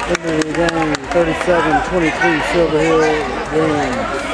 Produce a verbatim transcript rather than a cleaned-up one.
Into the game, thirty-seven twenty-two Silver Hill Games.